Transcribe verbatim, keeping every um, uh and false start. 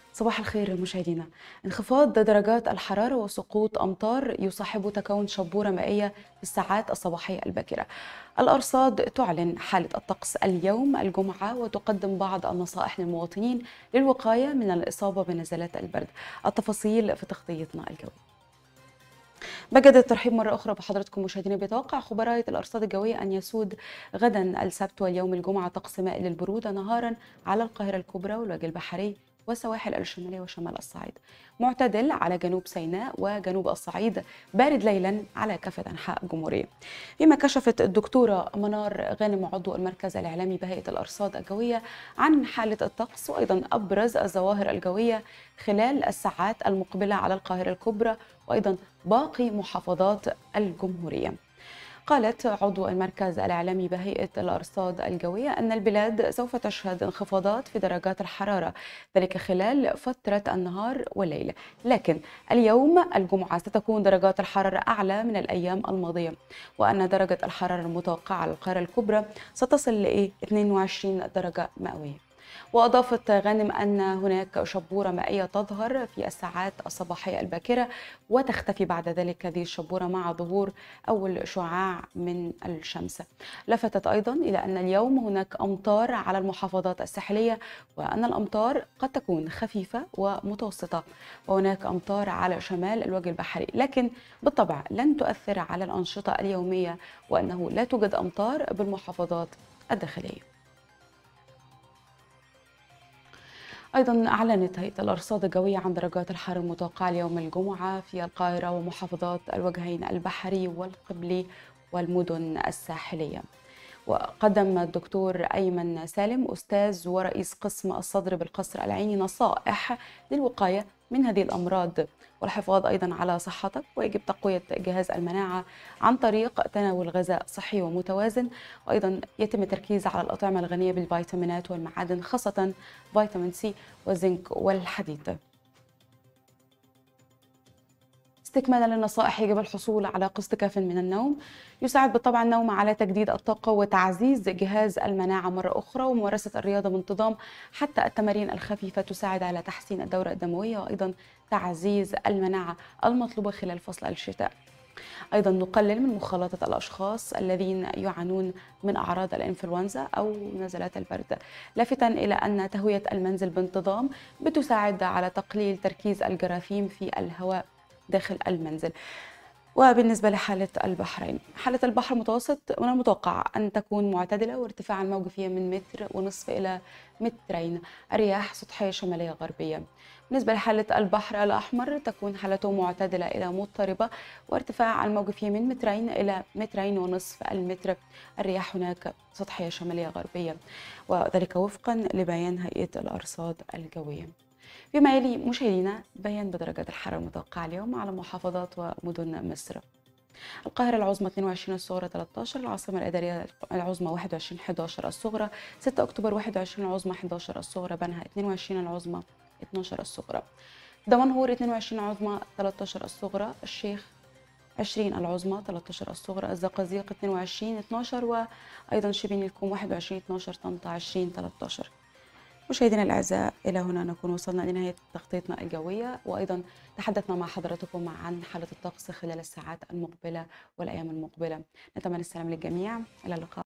صباح الخير مشاهدينا. انخفاض درجات الحرارة وسقوط أمطار يصاحب تكون شبورة مائية في الساعات الصباحية الباكرة. الأرصاد تعلن حالة الطقس اليوم الجمعة وتقدم بعض النصائح للمواطنين للوقاية من الإصابة بنزلات البرد. التفاصيل في تغطيتنا الجوية. بجد الترحيب مرة أخرى بحضراتكم مشاهدينا. بيتوقع خبراء الأرصاد الجوية أن يسود غدا السبت واليوم الجمعة طقس مائل للبرودة نهارا على القاهرة الكبرى والوجه البحري وسواحل الشمالية وشمال الصعيد، معتدل على جنوب سيناء وجنوب الصعيد، بارد ليلا على كافة أنحاء الجمهورية. فيما كشفت الدكتورة منار غانم عضو المركز الإعلامي بهيئة الأرصاد الجوية عن حالة الطقس وأيضا أبرز الظواهر الجوية خلال الساعات المقبلة على القاهرة الكبرى وأيضا باقي محافظات الجمهورية. قالت عضو المركز الإعلامي بهيئة الأرصاد الجوية أن البلاد سوف تشهد انخفاضات في درجات الحرارة، ذلك خلال فترة النهار والليل، لكن اليوم الجمعة ستكون درجات الحرارة أعلى من الأيام الماضية، وأن درجة الحرارة المتوقعة على القاهرة الكبرى ستصل ل اثنين وعشرين درجة مئوية. وأضافت غانم أن هناك شبورة مائية تظهر في الساعات الصباحية الباكرة وتختفي بعد ذلك هذه الشبورة مع ظهور أول شعاع من الشمس. لفتت أيضا إلى أن اليوم هناك أمطار على المحافظات الساحلية وأن الأمطار قد تكون خفيفة ومتوسطة، وهناك أمطار على شمال الوجه البحري، لكن بالطبع لن تؤثر على الأنشطة اليومية وأنه لا توجد أمطار بالمحافظات الداخلية. أيضا أعلنت هيئة الأرصاد الجوية عن درجات الحرارة المتوقعة اليوم الجمعة في القاهرة ومحافظات الوجهين البحري والقبلي والمدن الساحلية. وقدم الدكتور أيمن سالم أستاذ ورئيس قسم الصدر بالقصر العيني نصائح للوقاية من هذه الأمراض والحفاظ أيضا على صحتك، ويجب تقوية جهاز المناعة عن طريق تناول غذاء صحي ومتوازن، وأيضا يتم التركيز على الأطعمة الغنية بالفيتامينات والمعادن خاصة فيتامين سي والزنك والحديد. استكمالا للنصائح، يجب الحصول على قسط كاف من النوم، يساعد بالطبع النوم على تجديد الطاقة وتعزيز جهاز المناعة مرة أخرى، وممارسة الرياضة بانتظام، حتى التمارين الخفيفة تساعد على تحسين الدورة الدموية وأيضا تعزيز المناعة المطلوبة خلال فصل الشتاء. أيضا نقلل من مخالطة الأشخاص الذين يعانون من أعراض الإنفلونزا أو نزلات البرد، لافتا إلى أن تهوية المنزل بانتظام بتساعد على تقليل تركيز الجراثيم في الهواء داخل المنزل. وبالنسبة لحالة البحرين، حالة البحر المتوسط من المتوقع أن تكون معتدلة وارتفاع الموج فيها من متر ونصف إلى مترين، الرياح سطحية شمالية غربية. بالنسبة لحالة البحر الأحمر تكون حالته معتدلة إلى مضطربة وارتفاع الموج فيه من مترين إلى مترين ونصف المتر، الرياح هناك سطحية شمالية غربية، وذلك وفقا لبيان هيئة الأرصاد الجوية. فيما يلي مشاهدينا بيان بدرجات الحرارة المتوقعة اليوم على محافظات ومدن مصر. القاهرة العظمى اثنين وعشرين، الصغرى ثلاثة عشر، العاصمة الإدارية العظمى واحد وعشرين أحد عشر، الصغرى ستة أكتوبر واحد وعشرين، العظمى أحد عشر، الصغرى بنها اثنين وعشرين، العظمى اثنا عشر، الصغرى دمنهور اثنين وعشرين، العظمى ثلاثة عشر، الصغرى الشيخ عشرين، العظمى ثلاثة عشر، الصغرى الزقازيق اثنين وعشرين اثنا عشر، وأيضا شبين الكوم واحد وعشرين اثنا عشر، طنطا عشرين ثلاثة عشر. مشاهدينا الأعزاء، إلى هنا نكون وصلنا لنهاية تغطيتنا الجوية، وأيضا تحدثنا مع حضراتكم عن حالة الطقس خلال الساعات المقبلة والأيام المقبلة. نتمنى السلام للجميع، إلى اللقاء.